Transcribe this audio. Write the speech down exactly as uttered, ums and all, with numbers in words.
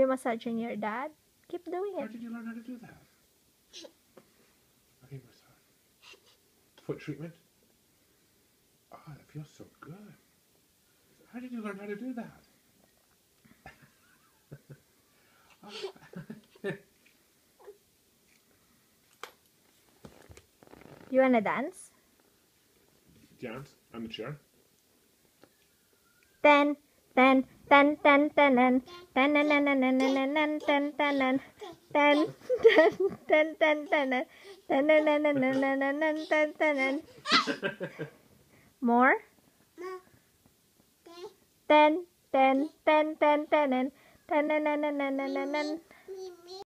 massaging your dad? Keep doing it. Where did you learn how to do that? Okay, massage. Foot treatment? Oh, that feels so good. How did you learn how to do that? You wanna dance? Dance on the chair? Ten, ten, ten, ten, ten, ten, ten, ten, ten, ten, ten, ten, ten, ten, ten, ten, ten, ten. More? Ten, ten, ten, ten, ten, ten, ten, ten, ten, ten, ten.